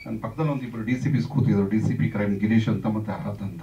ನನ್ನ ಪಕ್ಕದಲ್ಲಿ ಒಂದಿಬ್ಬರು DCPs ಕೂತಿದ್ರು, DCP ಕ್ರೈಮ್ ಗಿರೀಶ್ ಅಂತ ಮತ್ತೆ ಅರ್ಹತ್ ಅಂತ.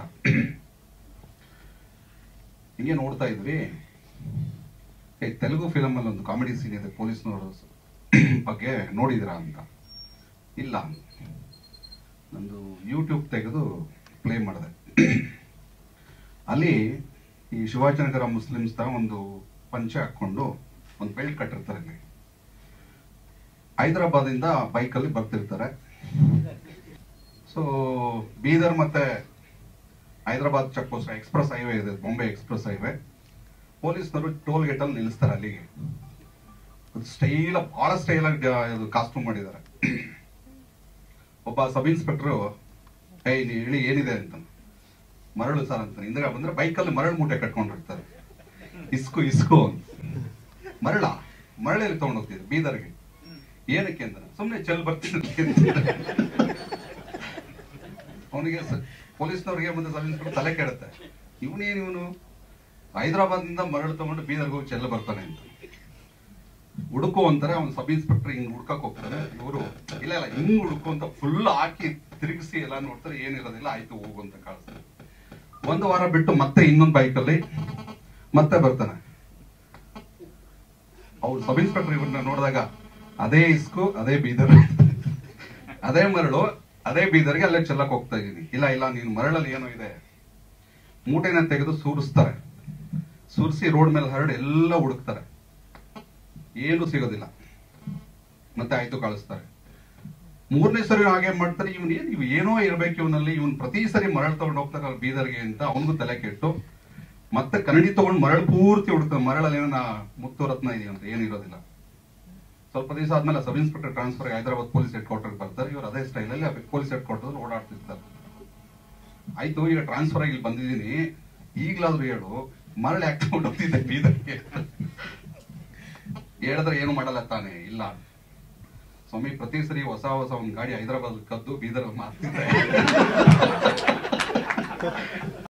ಹಿಂಗೆ ನೋಡ್ತಾ ಇದ್ವಿ, ತೆಲುಗು ಫಿಲಮ್ ಅಲ್ಲಿ ಒಂದು ಕಾಮಿಡಿ ಸೀನ್ ಇದೆ, ಪೊಲೀಸ್ನವರು ಬಗ್ಗೆ ನೋಡಿದಿರಾ ಅಂತ. ಇಲ್ಲ, ನಂದು ಯೂಟ್ಯೂಬ್ ತೆಗೆದು ಪ್ಲೇ ಮಾಡಿದೆ. ಅಲ್ಲಿ ಈ ಶಿವಾಜಿನಗರ ಮುಸ್ಲಿಮ್ಸ್ ತರ ಒಂದು ಪಂಚೆ ಹಾಕೊಂಡು ಒಂದು ಬೆಲ್ಟ್ ಕಟ್ಟಿರ್ತಾರೆ. ಅಲ್ಲಿ ಹೈದರಾಬಾದಿಂದ ಬೈಕಲ್ಲಿ ಬರ್ತಿರ್ತಾರೆ. ಸೊ ಬೀದರ್ ಮತ್ತೆ Hyderabad check post express highway ಇದೆ, ಬಾಂಬೆ ಎಕ್ಸ್ಪ್ರೆಸ್ ಹೈವೇ. ಪೊಲೀಸ್ನವರು ಟೋಲ್ ಗೇಟ್ ಅಲ್ಲಿ ನಿಲ್ಲಿಸ್ತಾರೆ. ಅಲ್ಲಿಗೆ ಸ್ಟೈಲ್, ಬಹಳ ಸ್ಟೈಲ್ ಆಗಿ ಕಾಸ್ಟ್ಯೂಮ್ ಮಾಡಿದ್ದಾರೆ. ಒಬ್ಬ ಸಬ್ ಇನ್ಸ್ಪೆಕ್ಟರ್ ನೀ ಹೇಳಿ ಏನಿದೆ ಅಂತ. ಮರಳು ಸರ್ ಅಂತ. ಹಿಂದೆ ಬಂದ್ರೆ ಬೈಕಲ್ಲಿ ಮರಳು ಮೂಟೆ ಕಟ್ಕೊಂಡಿರ್ತಾರೆ. ಇಸ್ಕು ಅಂತ. ಮರಳಲ್ಲಿ ತಗೊಂಡು ಹೋಗ್ತಿದ್ರು ಬೀದರ್ಗೆ. ಏನಕ್ಕೆ ಅಂತ, ಸುಮ್ಮನೆ ಚೆಲ್ ಬರ್ತಿದ್ರು. ಅವನಿಗೆ ಪೊಲೀಸ್ನವ್ರಿಗೆ ಮುಂದೆ ಸಬ್ ಇನ್ಸ್ಪೆಕ್ಟರ್ ತಲೆ ಕೆಡುತ್ತೆ, ಇವನು ಹೈದರಾಬಾದ್ನಿಂದ ಮರಳು ತಗೊಂಡು ಬೀದರ್ಗೆ ಹೋಗಿ ಚೆಲ್ಲ ಬರ್ತಾನೆ ಅಂತ. ಹುಡುಕು ಅಂತಾರೆ. ಅವ್ನು ಸಬ್ ಇನ್ಸ್ಪೆಕ್ಟರ್ ಹಿಂಗ್ ಹುಡ್ಕಕ್ ಹೋಗ್ತಾರೆ. ಇವರು ಇಲ್ಲ ಹಿಂಗ್ ಹುಡುಕು ಅಂತ ಫುಲ್ ಹಾಕಿ ತಿರುಗಿಸಿ ಎಲ್ಲ ನೋಡ್ತಾರೆ, ಏನಿರೋದಿಲ್ಲ, ಆಯ್ತು ಹೋಗು ಅಂತ ಕಳಿಸ್ತಾರೆ. ಒಂದು ವಾರ ಬಿಟ್ಟು ಮತ್ತೆ ಇನ್ನೊಂದು ಬೈಕಲ್ಲಿ ಮತ್ತೆ ಬರ್ತಾನೆ. ಅವ್ರು ಸಬ್ ಇನ್ಸ್ಪೆಕ್ಟರ್ ಇವ್ರನ್ನ ನೋಡಿದಾಗ, ಅದೇ ಇಸ್ಕು, ಅದೇ ಬೀದರ್, ಅದೇ ಮರಳು, ಅದೇ ಬೀದರ್ಗೆ ಅಲ್ಲೇ ಚೆಲ್ಲಕ್ ಹೋಗ್ತಾ ಇದೀನಿ. ಇಲ್ಲ ನೀನು ಮರಳಲ್ಲಿ ಏನೋ ಇದೆ. ಮೂಟೆನ ತೆಗೆದು ಸುರಿಸಿ ರೋಡ್ ಮೇಲೆ ಹರಡಿ ಎಲ್ಲ ಹುಡುಕ್ತಾರೆ, ಏನು ಸಿಗೋದಿಲ್ಲ. ಮತ್ತೆ ಆಯ್ತು ಕಳಿಸ್ತಾರೆ. ಮೂರನೇ ಸರಿ ಹಾಗೆ ಮಾಡ್ತಾರೆ. ಇವ್ ಏನೋ ಇರ್ಬೇಕು ಇವನಲ್ಲಿ, ಇವನ್ ಪ್ರತಿ ಸರಿ ಮರಳು ತಗೊಂಡು ಹೋಗ್ತಾರೆ ಬೀದರ್ಗೆ ಅಂತ ಅವನಿಗೂ ತಲೆ ಕೆಟ್ಟು ಮತ್ತೆ ಕನ್ನಡಿ ತಗೊಂಡು ಮರಳು ಪೂರ್ತಿ ಹುಡುಕ್ತಾರೆ. ಮರಳಲ್ಲಿ ಏನೋ ಮುತ್ತು ರತ್ನ ಇದೆಯಂತ, ಏನಿರೋದಿಲ್ಲ. ಸ್ವಲ್ಪ ದಿವಸ ಆದ್ಮೇಲೆ sub inspector transfer Hyderabad police headquarter ಬರ್ತಾರೆ. ಇವರು ಅದೇ ಸ್ಟೈಲ್ ಅಲ್ಲಿ ಪೊಲೀಸ್ ಹೆಡ್ ಕ್ವಾರ್ಟರ್ ಓಡಾಡ್ತಿರ್ತಾರೆ. ಆಯ್ತು, ಈಗ ಟ್ರಾನ್ಸ್ಫರ್ ಆಗಿ ಬಂದಿದ್ದೀನಿ, ಈಗ್ಲಾದ್ರೂ ಹೇಳು ಮರಳು ಯಾಕೆ ತಗೊಂಡು ಹೋಗ್ತಿದ್ದೆ ಬೀದರ್ಗೆ? ಹೇಳಿದ್ರೆ ಏನು ಮಾಡಲ್ಲ ತಾನೆ. ಇಲ್ಲ ಸ್ವಾಮಿ, ಪ್ರತಿ ಸರಿ ಹೊಸ ಒಂದು ಗಾಡಿ ಹೈದರಾಬಾದ್ ಕದ್ದು ಬೀದರ್ ಮಾರ್ತಿದ್ದೆ.